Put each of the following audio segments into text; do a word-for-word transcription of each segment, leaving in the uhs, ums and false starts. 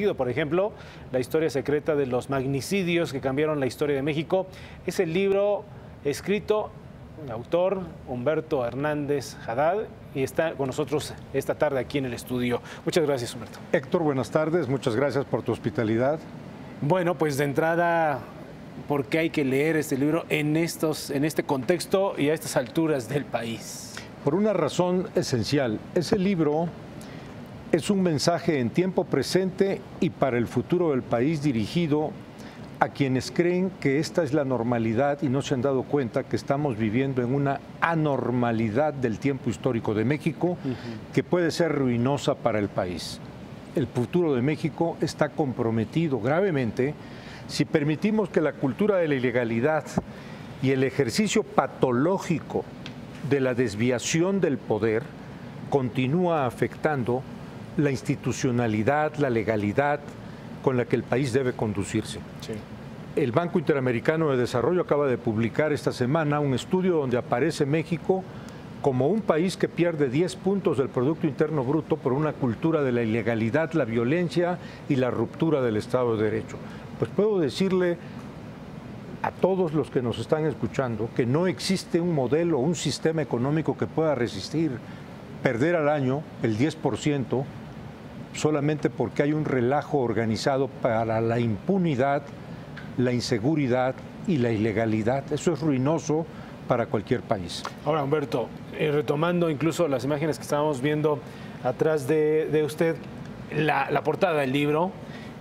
Por ejemplo, la historia secreta de los magnicidios que cambiaron la historia de México. Es el libro escrito, el autor Humberto Hernández Haddad, y está con nosotros esta tarde aquí en el estudio. Muchas gracias, Humberto. Héctor, buenas tardes. Muchas gracias por tu hospitalidad. Bueno, pues de entrada, ¿por qué hay que leer este libro en, estos, en este contexto y a estas alturas del país? Por una razón esencial. Ese libro es un mensaje en tiempo presente y para el futuro del país dirigido a quienes creen que esta es la normalidad y no se han dado cuenta que estamos viviendo en una anormalidad del tiempo histórico de México uh-huh. que puede ser ruinosa para el país. El futuro de México está comprometido gravemente si permitimos que la cultura de la ilegalidad y el ejercicio patológico de la desviación del poder continúa afectando la institucionalidad, la legalidad con la que el país debe conducirse. Sí. El Banco Interamericano de Desarrollo acaba de publicar esta semana un estudio donde aparece México como un país que pierde diez puntos del Producto Interno Bruto por una cultura de la ilegalidad, la violencia y la ruptura del Estado de Derecho. Pues puedo decirle a todos los que nos están escuchando que no existe un modelo, un sistema económico que pueda resistir perder al año el diez por ciento solamente porque hay un relajo organizado para la impunidad, la inseguridad y la ilegalidad. Eso es ruinoso para cualquier país. Ahora, Humberto, eh, retomando incluso las imágenes que estábamos viendo atrás de, de usted, la, la portada del libro,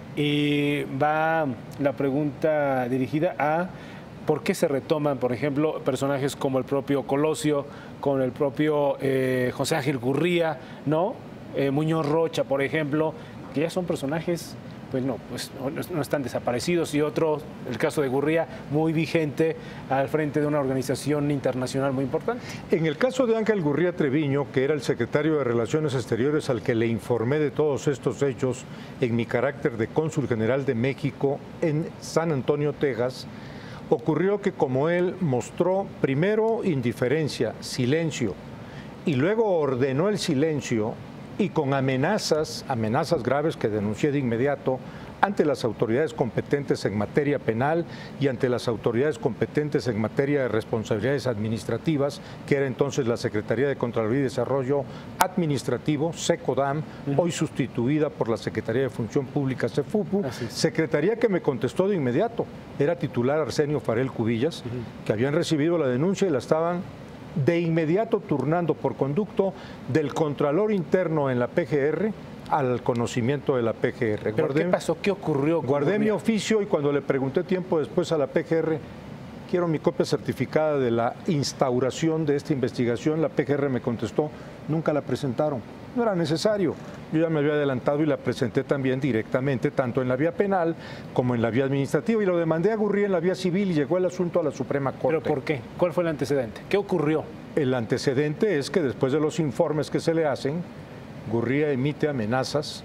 y va la pregunta dirigida a por qué se retoman, por ejemplo, personajes como el propio Colosio, con el propio eh, José Ángel Gurría, ¿no? Eh, Muñoz Rocha, por ejemplo, que ya son personajes, pues no, pues no, no están desaparecidos, y otro, el caso de Gurría, muy vigente al frente de una organización internacional muy importante. En el caso de Ángel Gurría Treviño, que era el secretario de Relaciones Exteriores al que le informé de todos estos hechos en mi carácter de cónsul general de México en San Antonio, Texas, ocurrió que como él mostró primero indiferencia, silencio, y luego ordenó el silencio, y con amenazas, amenazas graves que denuncié de inmediato ante las autoridades competentes en materia penal y ante las autoridades competentes en materia de responsabilidades administrativas, que era entonces la Secretaría de Contraloría y Desarrollo Administrativo, SECODAM, uh-huh. hoy sustituida por la Secretaría de Función Pública, SEFUPU, secretaría que me contestó de inmediato. Era titular Arsenio Farel Cubillas, uh-huh. que habían recibido la denuncia y la estaban de inmediato turnando por conducto del Contralor Interno en la P G R al conocimiento de la P G R. ¿Pero guardé, qué pasó? ¿Qué ocurrió? Guardé mi oficio y cuando le pregunté tiempo después a la P G R, quiero mi copia certificada de la instauración de esta investigación, la P G R me contestó, nunca la presentaron. No era necesario. Yo ya me había adelantado y la presenté también directamente, tanto en la vía penal como en la vía administrativa, y lo demandé a Gurría en la vía civil y llegó el asunto a la Suprema Corte. ¿Pero por qué? ¿Cuál fue el antecedente? ¿Qué ocurrió? El antecedente es que después de los informes que se le hacen, Gurría emite amenazas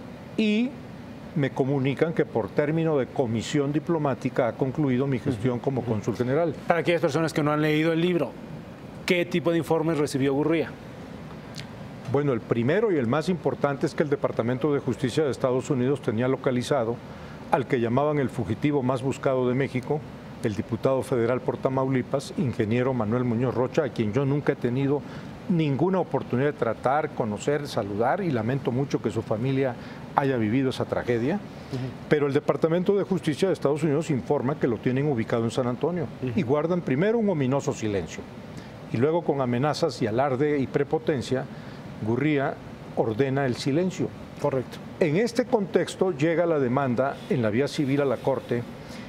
y me comunican que por término de comisión diplomática ha concluido mi gestión como cónsul general. Para aquellas personas que no han leído el libro, ¿qué tipo de informes recibió Gurría? Bueno, el primero y el más importante es que el Departamento de Justicia de Estados Unidos tenía localizado al que llamaban el fugitivo más buscado de México, el diputado federal por Tamaulipas, ingeniero Manuel Muñoz Rocha, a quien yo nunca he tenido ninguna oportunidad de tratar, conocer, saludar, y lamento mucho que su familia haya vivido esa tragedia. Uh-huh. Pero el Departamento de Justicia de Estados Unidos informa que lo tienen ubicado en San Antonio uh-huh. y guardan primero un ominoso silencio y luego, con amenazas y alarde y prepotencia, Gurría ordena el silencio. Correcto. En este contexto llega la demanda en la vía civil a la Corte,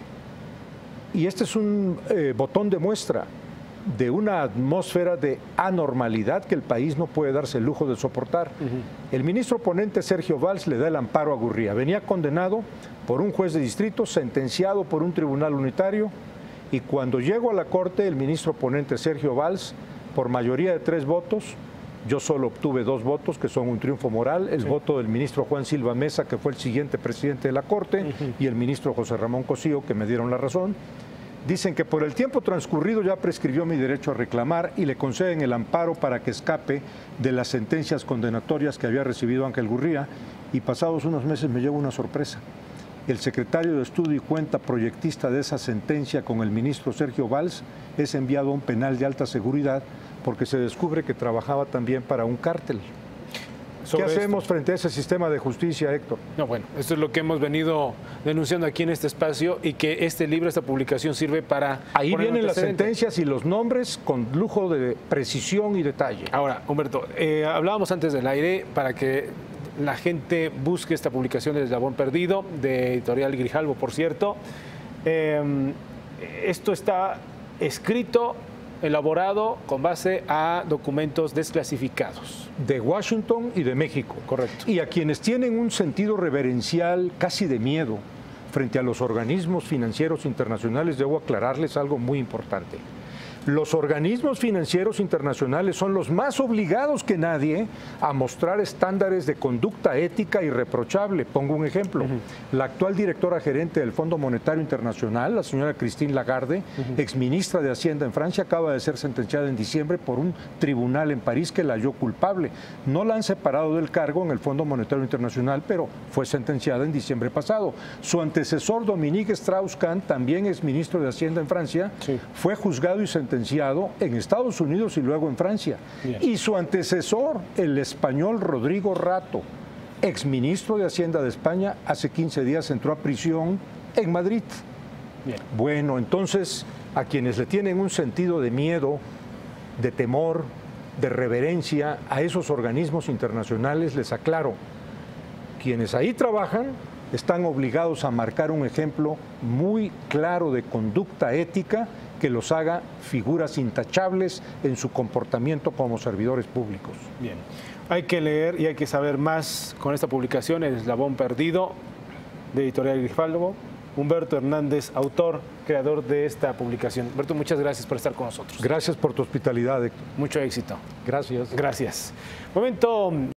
y este es un eh, botón de muestra de una atmósfera de anormalidad que el país no puede darse el lujo de soportar. Uh-huh. El ministro ponente Sergio Valls le da el amparo a Gurría. Venía condenado por un juez de distrito, sentenciado por un tribunal unitario, y cuando llego a la Corte, el ministro ponente Sergio Valls, por mayoría de tres votos, yo solo obtuve dos votos, que son un triunfo moral, el sí. voto del ministro Juan Silva Mesa, que fue el siguiente presidente de la Corte, uh-huh. y el ministro José Ramón Cosío, que me dieron la razón. Dicen que por el tiempo transcurrido ya prescribió mi derecho a reclamar y le conceden el amparo para que escape de las sentencias condenatorias que había recibido Ángel Gurría, y pasados unos meses me llevo una sorpresa. El secretario de Estudio y Cuenta proyectista de esa sentencia con el ministro Sergio Valls es enviado a un penal de alta seguridad porque se descubre que trabajaba también para un cártel. ¿Qué hacemos esto frente a ese sistema de justicia, Héctor? No, bueno, esto es lo que hemos venido denunciando aquí en este espacio y que este libro, esta publicación sirve para... Ahí vienen las sentencias y los nombres con lujo de precisión y detalle. Ahora, Humberto, eh, hablábamos antes del aire para que la gente busque esta publicación del Eslabón Perdido, de Editorial Grijalbo, por cierto. Eh, esto está escrito, elaborado con base a documentos desclasificados. De Washington y de México. Correcto. Y a quienes tienen un sentido reverencial, casi de miedo, frente a los organismos financieros internacionales, debo aclararles algo muy importante. Los organismos financieros internacionales son los más obligados que nadie a mostrar estándares de conducta ética irreprochable. Pongo un ejemplo. Uh-huh. La actual directora gerente del Fondo Monetario Internacional, la señora Christine Lagarde, uh-huh. exministra de Hacienda en Francia, acaba de ser sentenciada en diciembre por un tribunal en París que la halló culpable. No la han separado del cargo en el Fondo Monetario Internacional, pero fue sentenciada en diciembre pasado. Su antecesor, Dominique Strauss-Kahn, también exministro de Hacienda en Francia, sí. fue juzgado y sentenciado en Estados Unidos y luego en Francia. Bien. Y su antecesor, el español Rodrigo Rato, exministro de Hacienda de España, hace quince días entró a prisión en Madrid. Bien. Bueno, entonces, a quienes le tienen un sentido de miedo, de temor, de reverencia a esos organismos internacionales, les aclaro, quienes ahí trabajan están obligados a marcar un ejemplo muy claro de conducta ética que los haga figuras intachables en su comportamiento como servidores públicos. Bien, hay que leer y hay que saber más con esta publicación, El Eslabón Perdido, de Editorial Grijalbo. Humberto Hernández, autor, creador de esta publicación. Humberto, muchas gracias por estar con nosotros. Gracias por tu hospitalidad, Héctor. Mucho éxito. Gracias. Gracias. Momento...